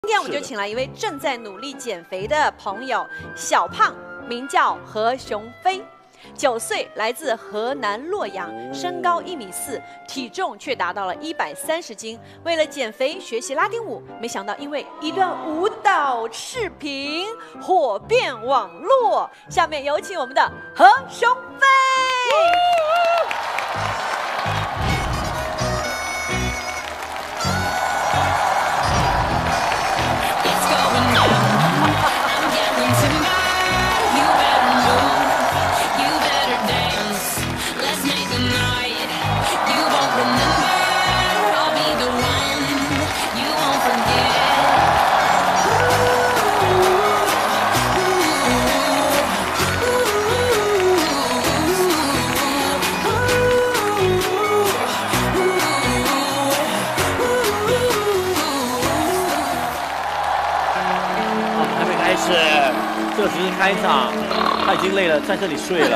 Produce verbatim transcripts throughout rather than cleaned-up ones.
今天我们就请来一位正在努力减肥的朋友，小胖，名叫何雄飞。 九岁，来自河南洛阳，身高一米四，体重却达到了一百三十斤。为了减肥学习拉丁舞，没想到因为一段舞蹈视频火遍网络。下面有请我们的何雄飞。 这只是开场，他已经累了，在这里睡了。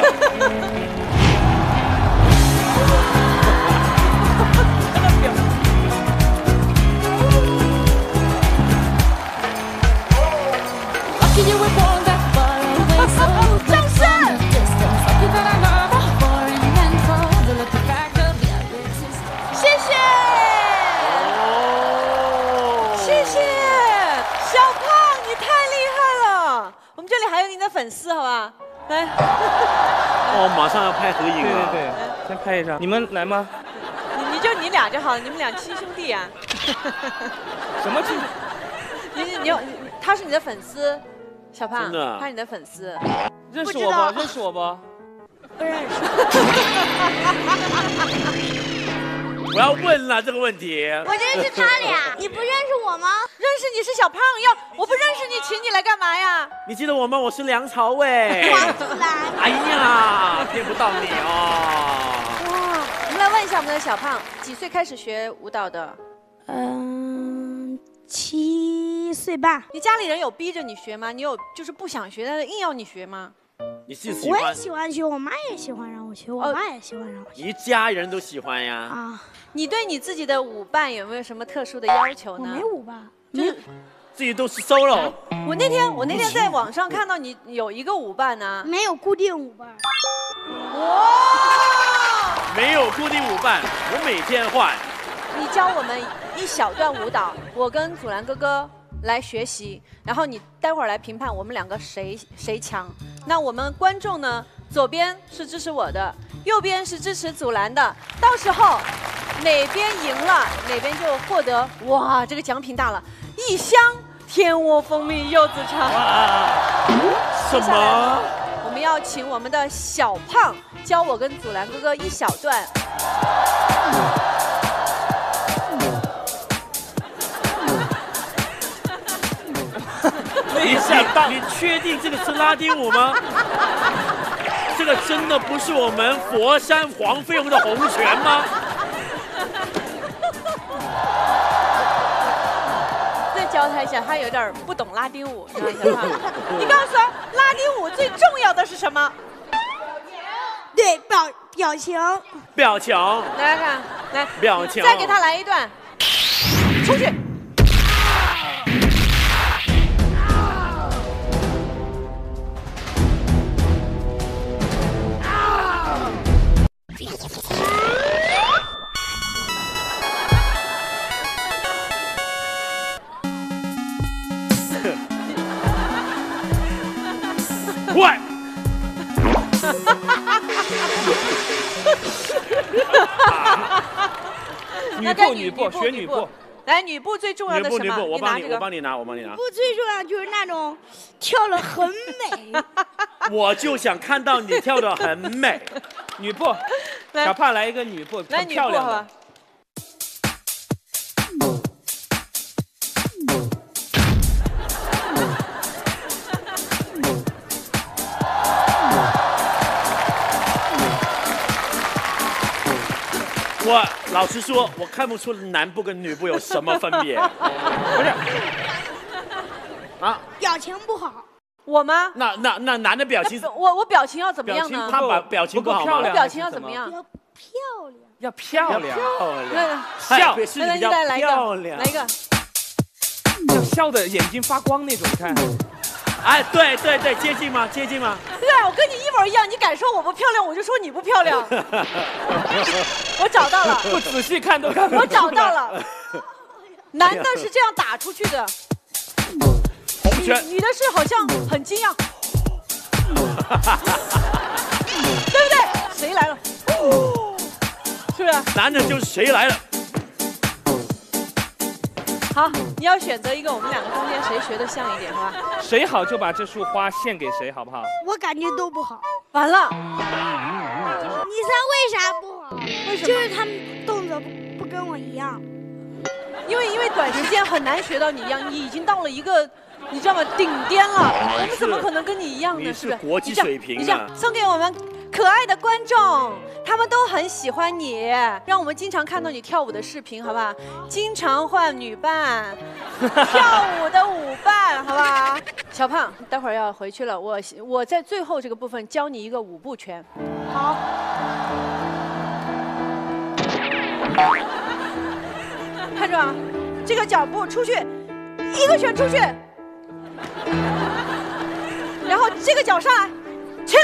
掌声！谢谢，谢谢，小胖，你太厉害了。 我们这里还有你的粉丝，好吧？来， 哦，马上要拍合影了。 对对对，先拍一张。你们来吗？ 你你就你俩就好了，你们俩亲兄弟啊。 什么亲？ 你你你，他是你的粉丝，小胖， 真的， 他是你的粉丝。 认识我吧？认识我吧？ 不认识。 我要问了这个问题。 我认识他俩，你不认识我吗？ 认识你是小胖，要我不认识你，请你来干嘛呀？ 你记得我吗？我是梁朝伟。 王祖蓝。 哎呀，骗不到你哦。 哇，我们来问一下我们的小胖，几岁开始学舞蹈的？ 嗯，七岁半。 你家里人有逼着你学吗？你有就是不想学，但是硬要你学吗？ 你是喜欢？ 我也喜欢学，我妈也喜欢让我学，我爸也喜欢让我学。 一家人都喜欢呀。 啊， 你对你自己的舞伴有没有什么特殊的要求呢？ 我没舞伴， 就是自己都是 solo。 我那天我那天在网上看到你有一个舞伴呢， 没有固定舞伴。 哇！ 没有固定舞伴，我每天换。 你教我们一小段舞蹈，我跟祖蓝哥哥来学习，然后你待会儿来评判我们两个谁谁强。那我们观众呢，左边是支持我的，右边是支持祖蓝的。到时候哪边赢了，哪边就获得哇，这个奖品大了，一箱天窝蜂蜜柚子茶。 什么？ 我们要请我们的小胖教我跟祖蓝哥哥一小段。 没想到，你确定这个是拉丁舞吗？这个真的不是我们佛山黄飞鸿的洪拳吗？ 再教他一下，他有点不懂拉丁舞，你知道吗？你告诉他，拉丁舞最重要的是什么？ 对，表表情。 表情。 来看，来， 表情。 再给他来一段，出去。 快！ 女步，女步，学女步。 来，女步最重要的什么？ 女步，女步，我帮你， 我帮你拿，我帮你拿。 女步最重要就是那种跳得很美。 我就想看到你跳得很美。 女步，小胖来一个女步， 来女步好吧。 我老实说，我看不出男部跟女部有什么分别。不是，啊， 表情不好。 我吗？ 那那那男的表情， 我我表情要怎么样呢？ 他把表情不好吗？ 我表情要怎么样？ 要漂亮。 要漂亮， 漂亮， 对， 笑是比较来一个， 漂亮。 来一个。 就笑的眼睛发光那种，你看。 哎，对对对，接近吗？接近吗？ 对啊，我跟你一模一样。你敢说我不漂亮，我就说你不漂亮。我找到了， 不仔细看都看不出来。 我找到了，男的是这样打出去的。 红圈。 女的是好像很惊讶，对不对？谁来了？是不是？ 男的就是谁来了？ 好，你要选择一个，我们两个中间谁学的像一点，好吧？ 谁好就把这束花献给谁，好不好？ 我感觉都不好。 完了， 你猜为啥不好？ 为什么？ 就是他们动作不不跟我一样。 因为因为短时间很难学到你一样，你已经到了一个，你知道吗？顶巅了。我们怎么可能跟你一样呢？ 你是不是？ 国际水平啊！ 你这样送给我们可爱的观众，他们都很喜欢你，让我们经常看到你跳舞的视频，好吧？经常换女伴，跳舞的舞伴，好吧？小胖，待会儿要回去了，我我在最后这个部分教你一个五步拳。 好。 看着啊，这个脚步出去，一个拳出去，然后这个脚上来，起来。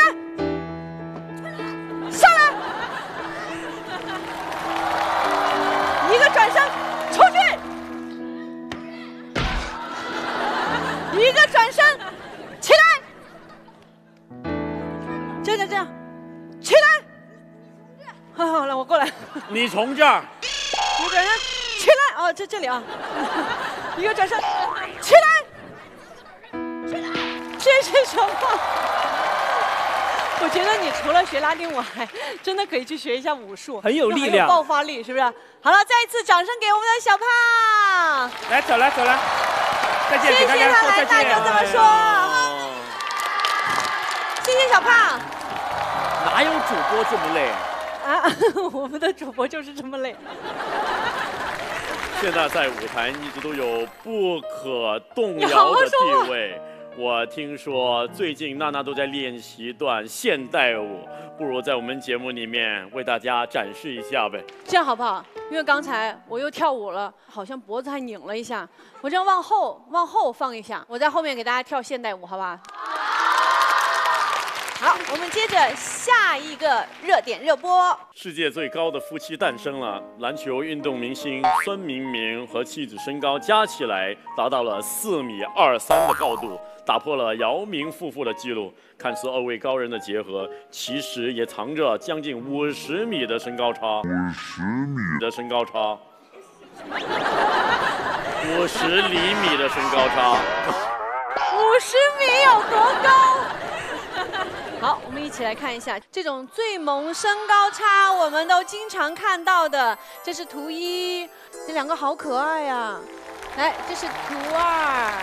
上来，一个转身，出去，一个转身，起来，这样这样，起来，好好了，我过来。 你从这儿， 一个转身，起来，哦，这这里啊，一个转身，起来，起来，这是什么？我觉得你除了学拉丁舞，还真的可以去学一下武术， 很有力量， 爆发力，是不是？好了，再一次掌声给我们的小胖。 来，走了走了，再见， 谢谢他来，那就这么说。谢谢小胖。 哪有主播这么累啊？我们的主播就是这么累。 现在在舞台一直都有不可动摇的地位。我听说最近娜娜都在练习一段现代舞，不如在我们节目里面为大家展示一下呗。 这样好不好？因为刚才我又跳舞了，好像脖子还拧了一下，我这样往后往后放一下，我在后面给大家跳现代舞，好不好？好，我们接着下一个热点热播。 世界最高的夫妻诞生了，篮球运动明星孙明明和妻子身高加起来达到了四米二三的高度，打破了姚明夫妇的记录。看似二位高人的结合，其实也藏着将近五十米的身高差。五十米的身高差。五十厘米的身高差。 五十米有多高？好，我们一起来看一下这种最萌身高差，我们都经常看到的。这是图一，这两个好可爱呀、啊。来，这是图二。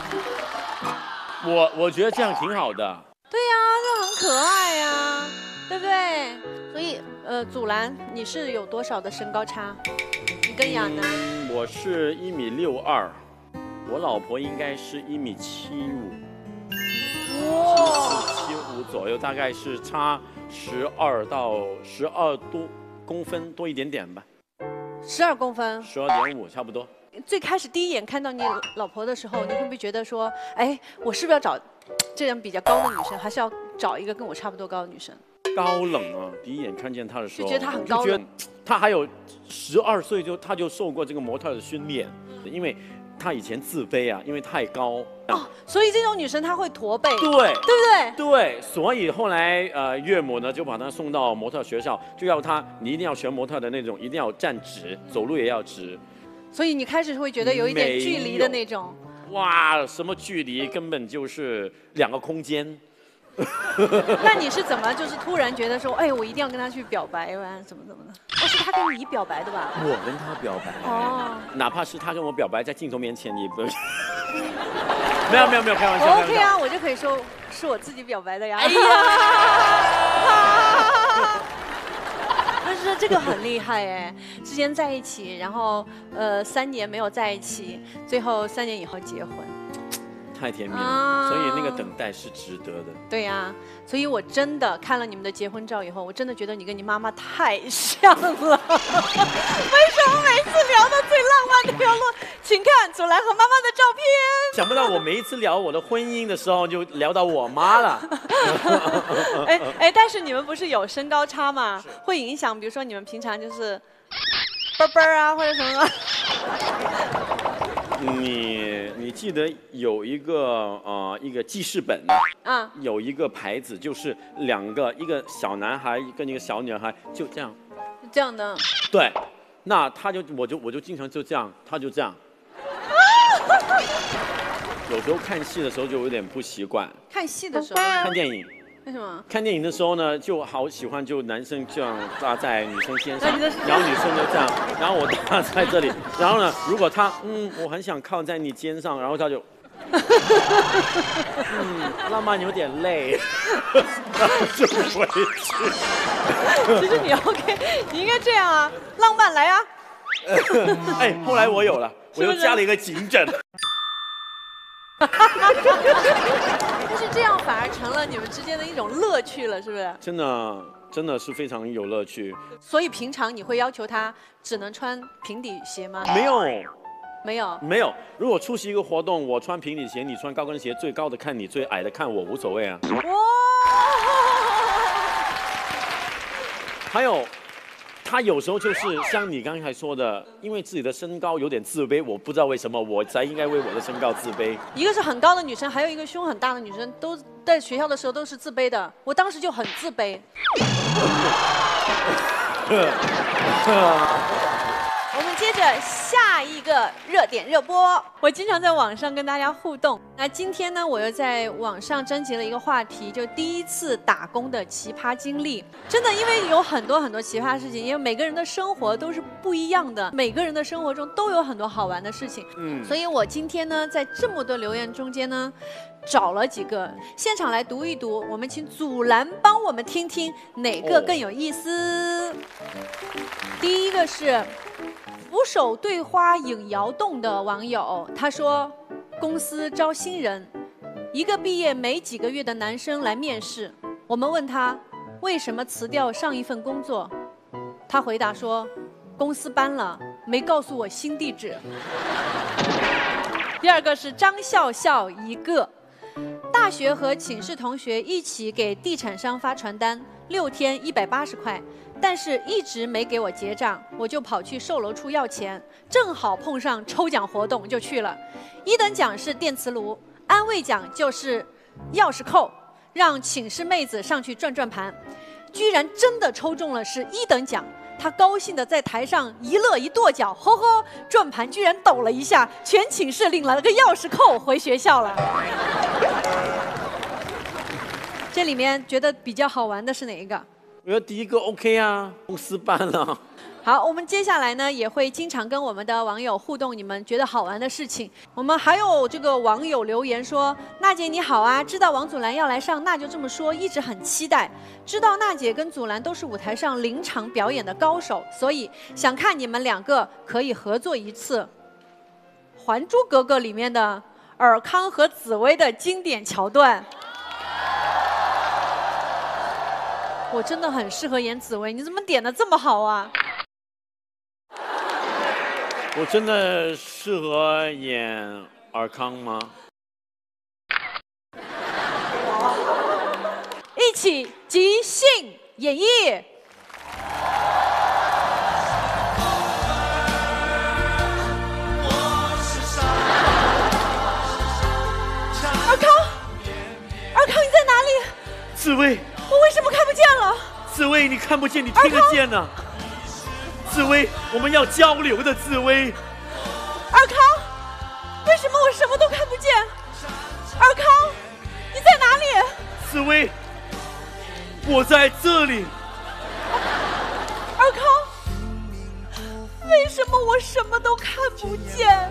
我我觉得这样挺好的。 对呀、啊，这很可爱呀、啊，对不对？所以，呃，祖蓝，你是有多少的身高差？你跟亚楠？ 我是一米六二，我老婆应该是一米七五。 哇， 七五左右，大概是差十二到十二多公分多一点点吧。 十二公分， 十二点五差不多。 最开始第一眼看到你老婆的时候，你会不会觉得说，哎，我是不是要找这样比较高的女生，还是要找一个跟我差不多高的女生？ 高冷啊！第一眼看见她的时候， 就觉得她很高冷。 她还有十二岁就她就受过这个模特的训练，因为。她以前自卑啊，因为太高哦，所以这种女生她会驼背， 对， 对不对？ 对，所以后来呃岳母呢就把她送到模特学校，就要她你一定要学模特的那种，一定要站直，走路也要直。 所以你开始会觉得有一点距离的那种。 哇，什么距离？根本就是两个空间。 那你是怎么就是突然觉得说，哎，我一定要跟他去表白吧？怎么怎么的？哦，是他跟你表白的吧？ 我跟他表白。哦。哪怕是他跟我表白，在镜头面前也不。没有没有没有，开玩笑。 OK 啊，我就可以说是我自己表白的呀。哎呀！但是这个很厉害哎，之前在一起，然后呃三年没有在一起，最后三年以后结婚。 太甜蜜了， 啊所以那个等待是值得的。 对呀、啊，所以我真的看了你们的结婚照以后，我真的觉得你跟你妈妈太像了。为什么每次聊到最浪漫的条路，请看祖蓝和妈妈的照片？ 想不到我每一次聊我的婚姻的时候，就聊到我妈了。 哎哎，但是你们不是有身高差吗？会影响，比如说你们平常就是啵啵啊，或者什么？ 你你记得有一个呃一个记事本啊， 有一个牌子，就是两个一个小男孩跟一个小女孩就这样， 这样的。 对，那他就我就我就经常就这样，他就这样。有时候看戏的时候就有点不习惯， 看戏的时候， 看电影。 为什么？ 看电影的时候呢，就好喜欢就男生这样搭在女生肩上， 那你的然后女生就这样，然后我搭在这里，然后呢，如果他嗯，我很想靠在你肩上，然后他就，嗯，浪漫有点累，然后就回去。 其实你 OK， 你应该这样啊，浪漫来啊。 哎，后来我有了，我又加了一个颈枕。 但是这样反而成了你们之间的一种乐趣了，是不是？ 真的，真的是非常有乐趣。 所以平常你会要求他只能穿平底鞋吗？ 没有， 没有， 没有。如果出席一个活动，我穿平底鞋，你穿高跟鞋，最高的看你，最矮的看我，无所谓啊。 哇！ 还有。他有时候就是像你刚才说的，因为自己的身高有点自卑，我不知道为什么，我才应该为我的身高自卑。 一个是很高的女生，还有一个胸很大的女生，都在学校的时候都是自卑的。我当时就很自卑。我们接着下一个热点热播。我经常在网上跟大家互动。那今天呢，我又在网上征集了一个话题，就第一次打工的奇葩经历。真的，因为有很多很多奇葩事情，因为每个人的生活都是不一样的，每个人的生活中都有很多好玩的事情。嗯，所以我今天呢，在这么多留言中间呢，找了几个现场来读一读。我们请祖蓝帮我们听听哪个更有意思。哦、第一个是。俯首对花影摇动的网友，他说，公司招新人，一个毕业没几个月的男生来面试，我们问他为什么辞掉上一份工作，他回答说，公司搬了，没告诉我新地址。第二个是张笑笑一个，大学和寝室同学一起给地产商发传单，六天一百八十块。但是一直没给我结账，我就跑去售楼处要钱，正好碰上抽奖活动就去了。一等奖是电磁炉，安慰奖就是钥匙扣，让寝室妹子上去转转盘，居然真的抽中了是一等奖。他高兴的在台上一乐一跺脚，呵呵，转盘居然抖了一下，全寝室领了个钥匙扣回学校了。这里面觉得比较好玩的是哪一个？ 我觉得第一个 OK 啊，公司搬了。 好，我们接下来呢也会经常跟我们的网友互动，你们觉得好玩的事情。我们还有这个网友留言说：“娜姐你好啊，知道王祖蓝要来上，那就这么说，一直很期待。知道娜姐跟祖蓝都是舞台上临场表演的高手，所以想看你们两个可以合作一次《还珠格格》里面的尔康和紫薇的经典桥段。”我真的很适合演紫薇，你怎么点的这么好啊？ 我真的适合演尔康吗？ 一起即兴演绎。尔康，尔康，你在哪里？ 紫薇。 我为什么看不见了？ 紫薇，你看不见，你听得见呢、啊。紫薇，我们要交流的，紫薇。 尔康，为什么我什么都看不见？尔康，你在哪里？ 紫薇，我在这里。 尔康，为什么我什么都看不见？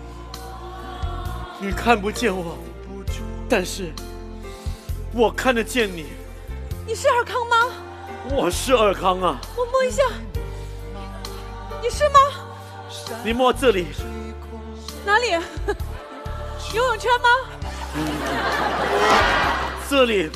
你看不见我，但是我看得见你。 你是尔康吗？ 我是尔康啊。 我摸一下，你是吗？ 你摸这里。 哪里？游泳圈吗？ 这里。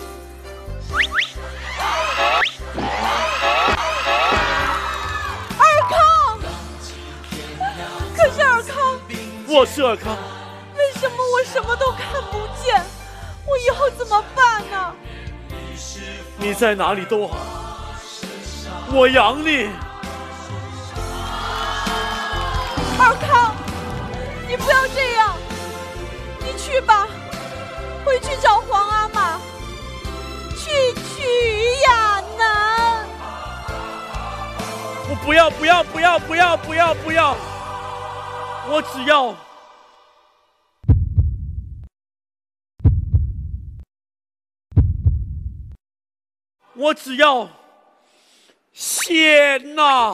尔康，可是尔康， 我是尔康。 为什么我什么都看不见？我以后怎么办呢？ 你在哪里都好，我养你。 尔康，你不要这样，你去吧，回去找皇阿玛，去娶亚楠。 我不要不要不要不要不要不要，我只要。我只要谢娜。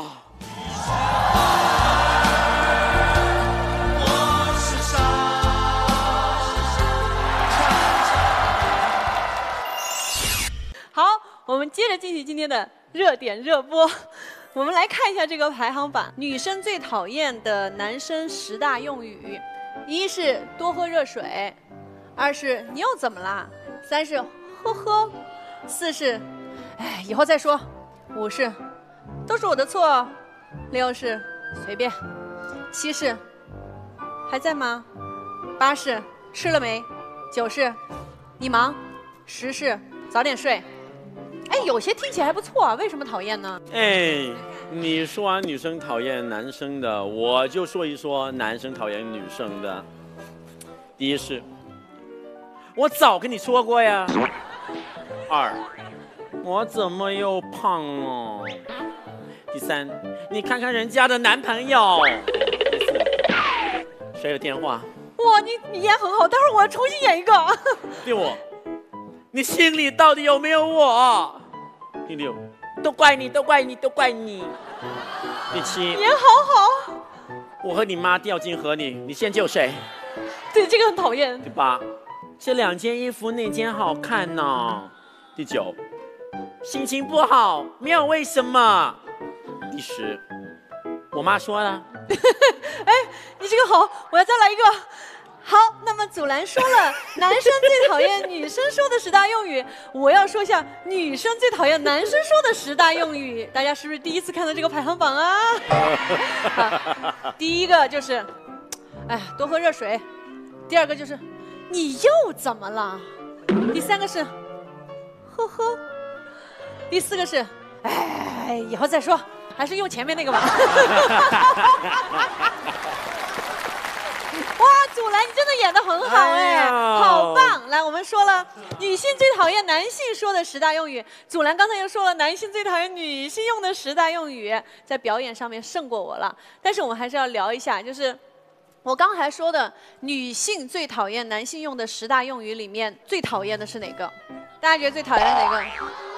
好，我们接着进行今天的热点热播。我们来看一下这个排行榜，女生最讨厌的男生十大用语：一是多喝热水，二是你又怎么啦，三是呵呵，四是哎以后再说，五是都是我的错，六是随便，七是还在吗？八是吃了没？九是你忙，十是早点睡。哎，有些听起来还不错啊，为什么讨厌呢？ 哎，你说完女生讨厌男生的，我就说一说男生讨厌女生的。第一是，我早跟你说过呀。二，我怎么又胖了？第三，你看看人家的男朋友。第四，谁有电话？ 哇，你你演很好，待会儿我要重新演一个。 第五，你心里到底有没有我？第六，都怪你，都怪你，都怪你。第七， 演好好。 我和你妈掉进河里，你先救谁？ 对，这个很讨厌。 第八，这两件衣服哪件好看呢？第九，心情不好，没有为什么。第十，我妈说了。 哎，你这个好，我要再来一个。好，那么祖蓝说了男生最讨厌女生说的十大用语，我要说一下女生最讨厌男生说的十大用语。大家是不是第一次看到这个排行榜啊？啊第一个就是，哎呀，多喝热水；第二个就是，你又怎么了？第三个是，呵呵；第四个是，哎，以后再说，还是用前面那个吧。哇，祖蓝，你真的演得很好哎，哎好棒！来，我们说了女性最讨厌男性说的十大用语，祖蓝刚才又说了男性最讨厌女性用的十大用语，在表演上面胜过我了。但是我们还是要聊一下，就是我刚才说的女性最讨厌男性用的十大用语里面，最讨厌的是哪个？大家觉得最讨厌哪个？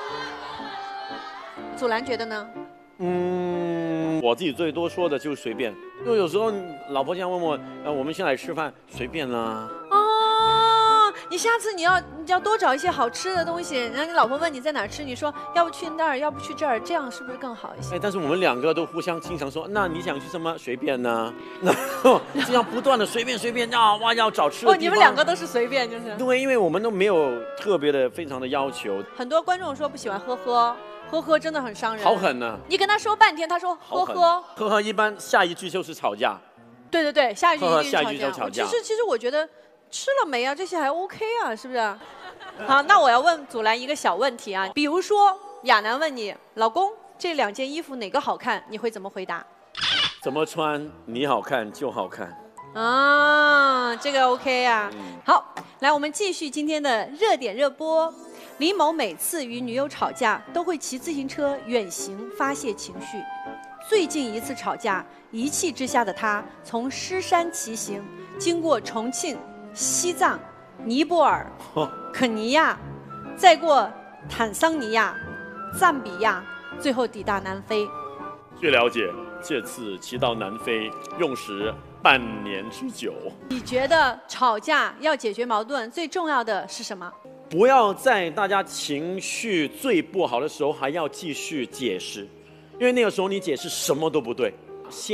祖蓝觉得呢？ 嗯，我自己最多说的就是随便，因为有时候老婆这样问我，呃，我们先来吃饭，随便啦。 哦，你下次你要你要多找一些好吃的东西，然后你老婆问你在哪儿吃，你说要不去那儿，要不去这儿，这样是不是更好一些？ 哎，但是我们两个都互相经常说，那你想去什么？随便呢。然后这样不断的随便随便啊，哇，要找吃的地方。 哦，你们两个都是随便，就是。 对，因为我们都没有特别的非常的要求。 很多观众说不喜欢呵呵。呵呵真的很伤人， 好狠呢！ 你跟他说半天，他说呵呵， 呵呵，一般下一句就是吵架。 对对对，下一句呵呵下一句就吵架。 其实其实我觉得吃了没啊，这些还 OK 啊，是不是？好，那我要问祖蓝一个小问题啊，比如说亚楠问你，老公这两件衣服哪个好看，你会怎么回答？ 怎么穿你好看就好看。 啊，这个 OK 啊。嗯、好，来我们继续今天的热点热播。李某每次与女友吵架，都会骑自行车远行发泄情绪。最近一次吵架，一气之下的他从狮山骑行，经过重庆、西藏、尼泊尔、肯尼亚，再过坦桑尼亚、赞比亚，最后抵达南非。 据了解，这次骑到南非用时半年之久。 你觉得吵架要解决矛盾，最重要的是什么？ 不要在大家情绪最不好的时候还要继续解释，因为那个时候你解释什么都不对。先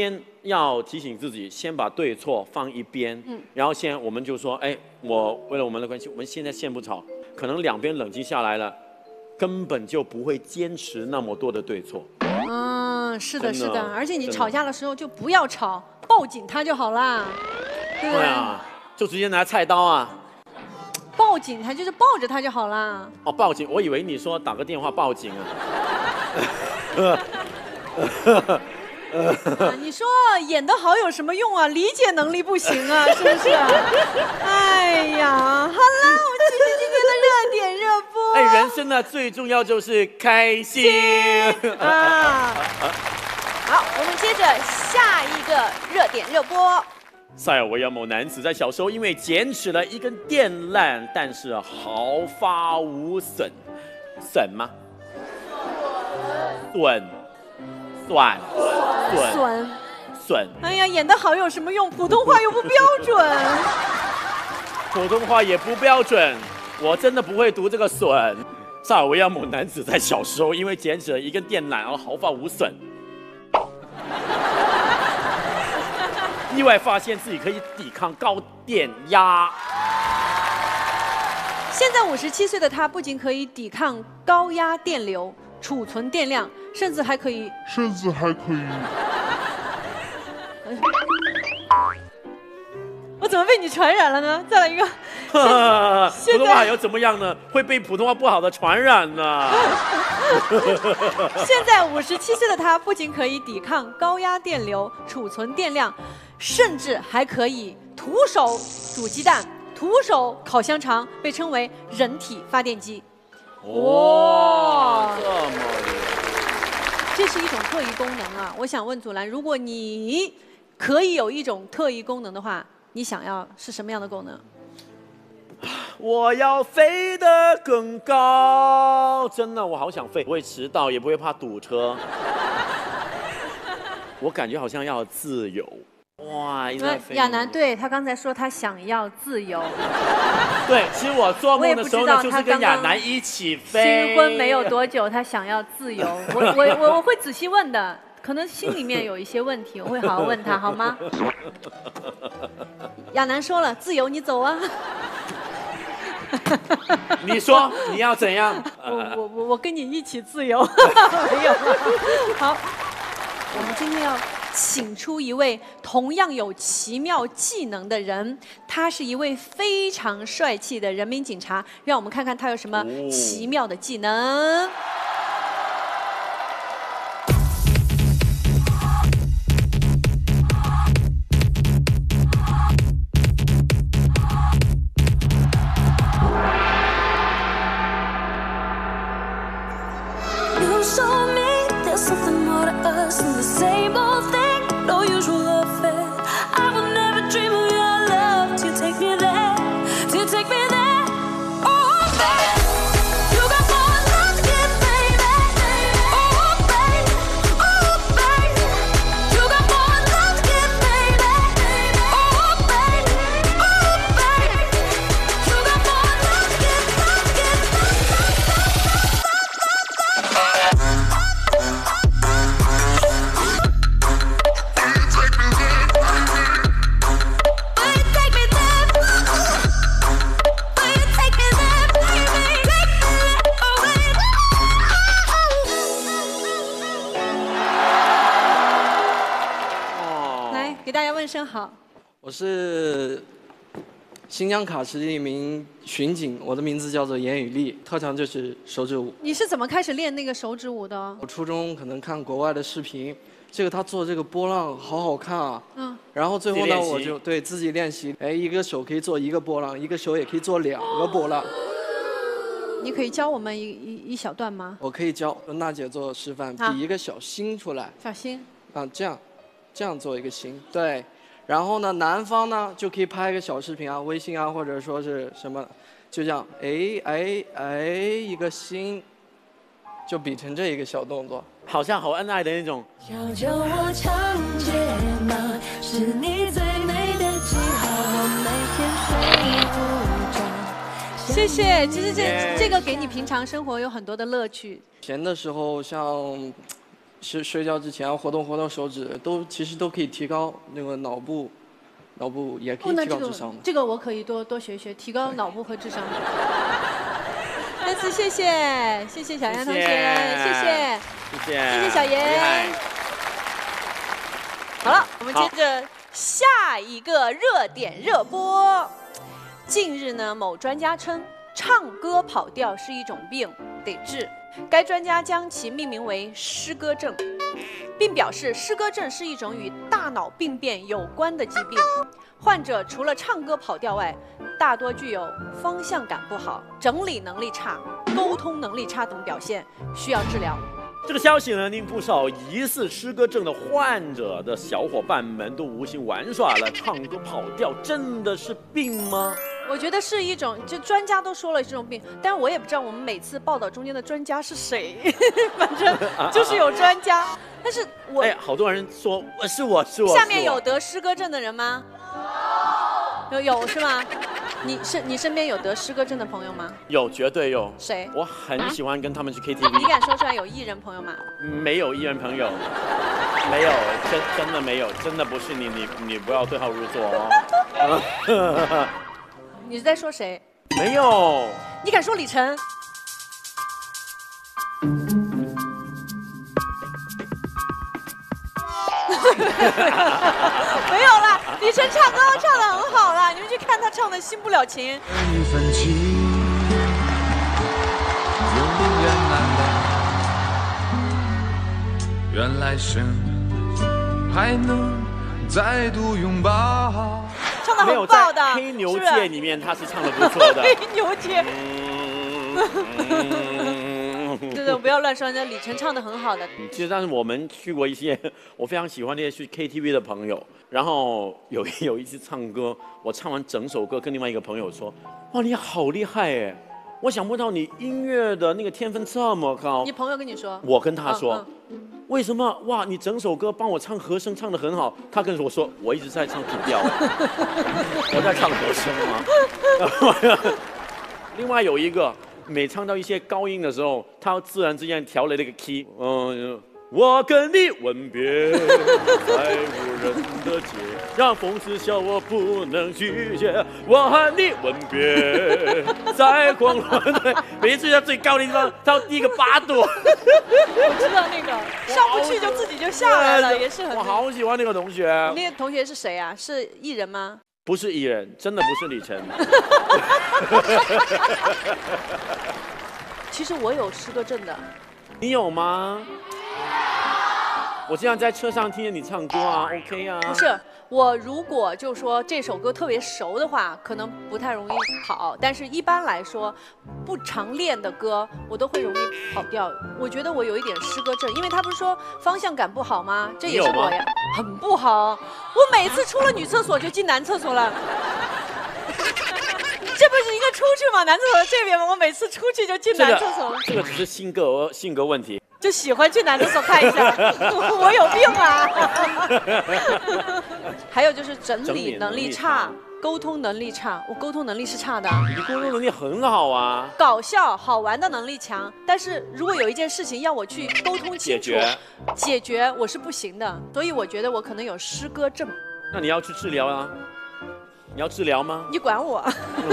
要提醒自己，先把对错放一边，嗯，然后先我们就说，哎，我为了我们的关系，我们现在先不吵，可能两边冷静下来了，根本就不会坚持那么多的对错。 嗯，是的， 真的是的，而且你真的吵架的时候就不要吵，报警他就好啦。对不对？ 对啊，就直接拿菜刀啊。 报警他就是抱着他就好啦。 哦，报警，我以为你说打个电话报警啊。 啊，你说演得好有什么用啊？理解能力不行啊，是不是？哎呀，好啦，我们继续今天的热点热播。 哎，人生呢最重要就是开心啊！好，我们接着下一个热点热播。 塞尔维亚某男子在小时候因为捡起了一根电缆，但是毫发无损，损吗？损，损，损， 损， 损。 哎呀，演得好有什么用？普通话又不标准。 普通话也不标准，我真的不会读这个损。塞尔维亚某男子在小时候因为捡起了一根电缆而毫发无损，意外发现自己可以抵抗高电压。 现在五十七岁的他，不仅可以抵抗高压电流、储存电量，甚至还可以， 甚至还可以。 我怎么被你传染了呢？再来一个。 普通话还要怎么样呢？会被普通话不好的传染呢。 现在五十七岁的他，不仅可以抵抗高压电流、储存电量，甚至还可以徒手煮鸡蛋、徒手烤香肠，被称为人体发电机。 哇，这么厉害！ 这是一种特异功能啊！我想问祖蓝，如果你可以有一种特异功能的话，你想要是什么样的功能？ 我要飞得更高，真的，我好想飞，不会迟到，也不会怕堵车。我感觉好像要自由，哇！一直在飞。 亚楠对他刚才说他想要自由。 对，其实我做梦的时候呢，就是跟亚楠一起飞。 新婚没有多久，他想要自由。我我我我会仔细问的，可能心里面有一些问题，我会好好问他，好吗？亚楠说了，自由你走啊。 你说你要怎样？ 我我我我跟你一起自由。没有。好，我们今天要请出一位同样有奇妙技能的人，他是一位非常帅气的人民警察，让我们看看他有什么奇妙的技能。好， 我是新疆喀什的一名巡警，我的名字叫做严宇丽，特长就是手指舞。 你是怎么开始练那个手指舞的？ 我初中可能看国外的视频，这个他做这个波浪好好看啊。嗯。然后最后呢，我就对自己练习，哎，一个手可以做一个波浪，一个手也可以做两个波浪。 你可以教我们一一一小段吗？ 我可以教娜姐做示范，比一个小心出来。 小心。啊， 这样，这样做一个心，对。然后呢，男方呢就可以拍一个小视频啊，微信啊，或者说是什么，就这样，哎哎哎，一个心，就比成这一个小动作， 好像好恩爱的那种。 要叫我长睫毛，是你最美的记号，我每天睡不着。 谢谢，其实这这个给你平常生活有很多的乐趣。 闲的时候像。 睡睡觉之前要活动活动手指，都其实都可以提高那个脑部，脑部也可以提高智商的。 这个我可以多多学学，提高脑部和智商。再次谢谢，谢谢小杨同学，谢谢， 谢谢， 谢谢小严。好了，我们接着下一个热点热播。近日呢，某专家称唱歌跑调是一种病，得治。该专家将其命名为诗歌症，并表示诗歌症是一种与大脑病变有关的疾病。患者除了唱歌跑调外，大多具有方向感不好、整理能力差、沟通能力差等表现，需要治疗。 这个消息呢，令不少疑似诗歌症的患者的小伙伴们都无心玩耍了。唱歌跑调真的是病吗？ 我觉得是一种，就专家都说了这种病，但是我也不知道我们每次报道中间的专家是谁，反正就是有专家。但是我哎，好多人说我是我是我。 下面有得诗歌症的人吗？有有是吗？你是你身边有得诗歌症的朋友吗？ 有，绝对有。 谁？ 我很喜欢跟他们去 K T V。 你敢说出来有艺人朋友吗？ 没有艺人朋友，没有，真真的没有，真的不是你，你你不要对号入座哦。 你是在说谁？ 没有。 你敢说李晨？没有啦，李晨唱歌唱得很好啦，你们去看他唱的《新不了情》。 一份情，永远难忘，原来生还能再度拥抱。 唱得很爆的， 《黑牛界》里面他是唱得不错的。 黑牛界。 嗯对对，不要乱说，人家李晨唱得很好的。 其实，但是我们去过一些我非常喜欢那些去 K T V 的朋友，然后有有一次唱歌，我唱完整首歌，跟另外一个朋友说：“哇，你好厉害哎！我想不到你音乐的那个天分这么高。” 你朋友跟你说？ 我跟他说。 嗯嗯为什么？哇，你整首歌帮我唱和声唱得很好。他跟我说，我一直在唱平调，我在唱和声吗？另外有一个，每唱到一些高音的时候，他自然之间调了那个 key， 嗯，我跟你吻别，在无人的街，让风痴笑我不能拒绝。我和你吻别，在狂乱的，每一次在最高的地方，到第一个八度。 我知道那个上不去就自己就下来了，也是很。 我好喜欢那个同学。 那个同学是谁啊？是艺人吗？ 不是艺人，真的不是李晨。 其实我有诗歌症的。 你有吗？我经常在车上听见你唱歌啊 ，OK 啊。 不是，我如果就说这首歌特别熟的话，可能不太容易跑。但是一般来说，不常练的歌，我都会容易跑调。我觉得我有一点诗歌症，因为他不是说方向感不好吗？这也是我呀，很不好。我每次出了女厕所就进男厕所了。这不是应该出去吗？男厕所这边吗？我每次出去就进男厕所了。 这个只是性格性格问题。 就喜欢去男厕所看一下，我有病啊！还有就是整理能力差，沟通能力差。我沟通能力是差的。 你沟通能力很好啊。 搞笑好玩的能力强，但是如果有一件事情要我去沟通清楚、解决，解决我是不行的。所以我觉得我可能有诗歌症。 那你要去治疗啊？你要治疗吗？ 你管我。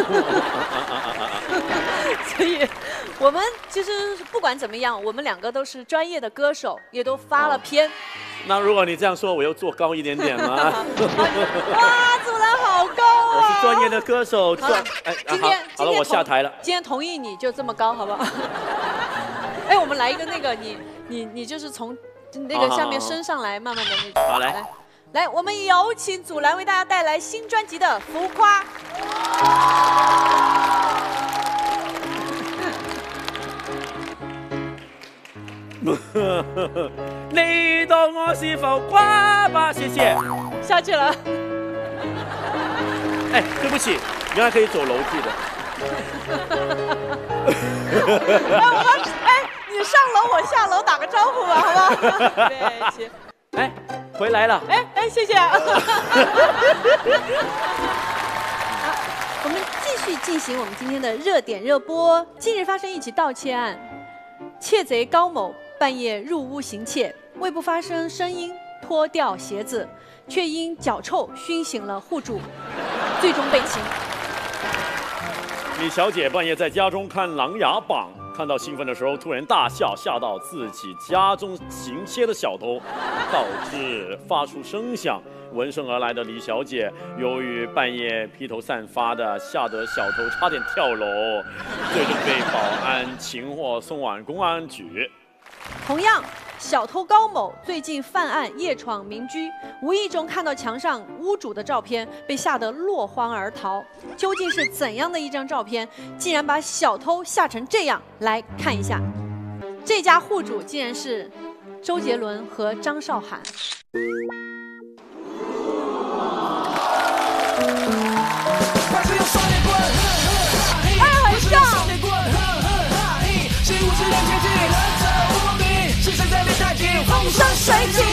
所以，我们其实不管怎么样，我们两个都是专业的歌手，也都发了片。哦、 那如果你这样说，我又坐高一点点吗？ 哇，祖蓝好高啊！ 我是专业的歌手。 好了，哎，今天好了，我下台了。 今天同意你就这么高，好不好？哎，我们来一个那个，你你你就是从那个下面升上来，慢慢的那种。 好来。 来，我们有请祖蓝为大家带来新专辑的《浮夸》。 你當我是浮誇吧，謝謝。 下去了。 哎，對不起，原來可以走樓梯的。 哎，我们哎，你上樓，我下樓，打個招呼吧，好不好？對不起。 哎，回来了。 哎哎，谢谢。好，我们继续进行我们今天的热点热播。近日发生一起盗窃案，窃贼高某半夜入屋行窃， 为不发生声音脱掉鞋子，却因脚臭熏醒了户主，最终被擒。 李小姐半夜在家中看《琅琊榜》，看到兴奋的时候突然大笑，吓到自己家中行窃的小偷，导致发出声响。闻声而来的李小姐，由于半夜披头散发的，吓得小偷差点跳楼，最终被保安擒获送往公安局。 同样，小偷高某最近犯案夜闯民居，无意中看到墙上屋主的照片，被吓得落荒而逃。究竟是怎样的一张照片，竟然把小偷吓成这样？来看一下，这家户主竟然是周杰伦和张韶涵。 二很重。风生水起。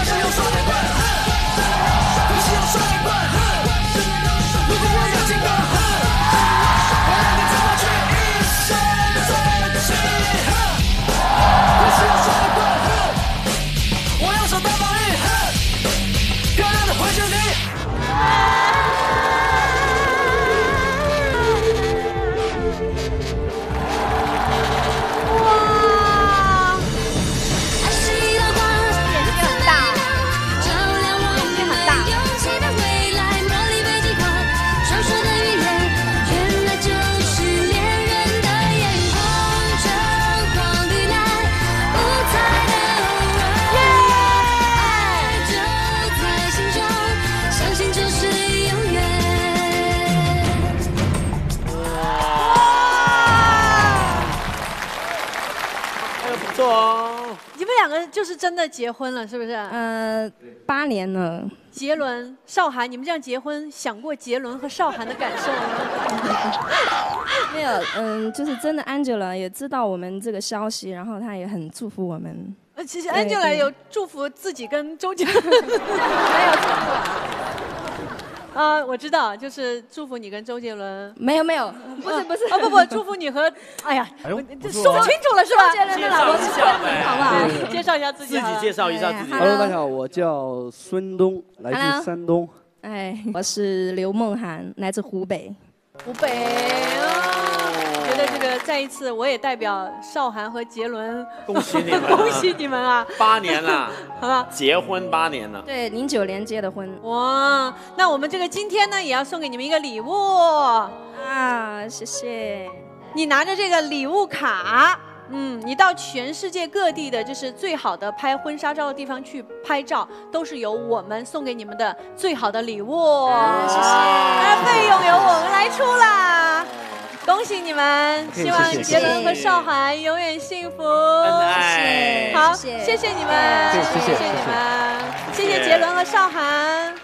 我要手大暴力，漂亮的回旋力。 你们两个就是真的结婚了，是不是？ 呃，八年了。 杰伦、韶涵，你们这样结婚，想过杰伦和韶涵的感受吗？ 没有，嗯，就是真的 ，Angela 也知道我们这个消息，然后她也很祝福我们。 呃，其实 Angela 有祝福自己跟周杰伦，没有祝福。啊，我知道，就是祝福你跟周杰伦。 没有没有，不是不是。 啊不不，祝福你和，哎呀， 哎呦这说不清楚了是吧？ 周杰伦的老婆是昆凌，好不好？ 介绍一下自己。 自己介绍一下自己。 Hello， 大家好，我叫孙东，来自山东。 哎，我是刘梦涵，来自湖北。 湖北啊，觉得这个再一次，我也代表韶涵和杰伦， 恭喜你们， 恭喜你们啊！ 八年了， 好吧， 结婚八年了。 对，零九年结的婚。 哇，那我们这个今天呢，也要送给你们一个礼物啊，谢谢。 你拿着这个礼物卡。嗯，你到全世界各地的，就是最好的拍婚纱照的地方去拍照，都是由我们送给你们的最好的礼物。 啊、谢谢。 那费用由我们来出啦，恭喜你们！希望杰伦和韶涵永远幸福。 恩爱。 好，谢谢你们， 谢谢谢谢你们，谢谢杰伦和韶涵。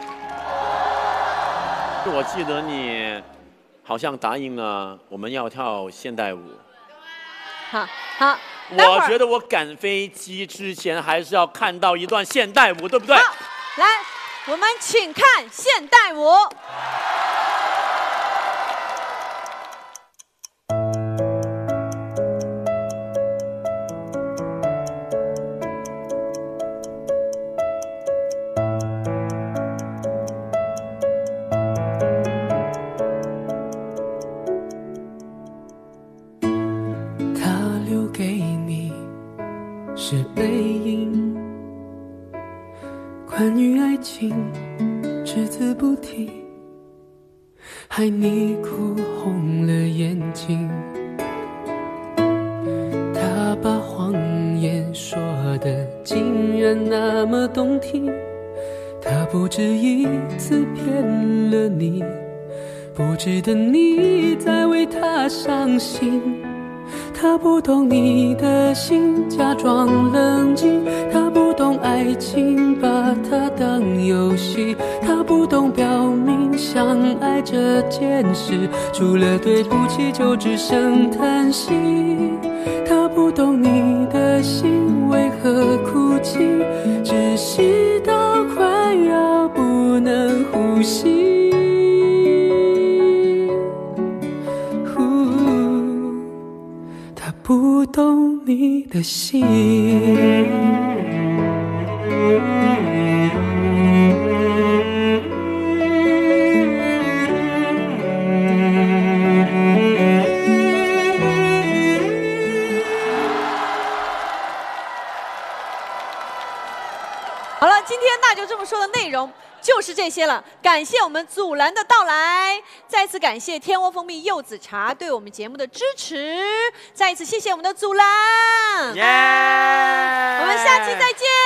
我记得你好像答应了我们要跳现代舞。 好好， 我觉得我赶飞机之前还是要看到一段现代舞，对不对？ 好，来，我们请看现代舞。 是背影，关于爱情只字不提，害你哭红了眼睛。他把谎言说得竟然那么动听，他不止一次骗了你，不值得你再为他伤心。他不懂你的心，假装冷静。他不懂爱情，把它当游戏。他不懂表明相爱这件事，除了对不起就只剩叹息。他不懂你的心为何哭泣，窒息到快要不能呼吸。不懂你的心。 好了，今天那就这么说的内容就是这些了。感谢我们祖蓝的到来，再次感谢天窝蜂蜜柚子茶对我们节目的支持，再一次谢谢我们的祖蓝。 耶！ 我们下期再见。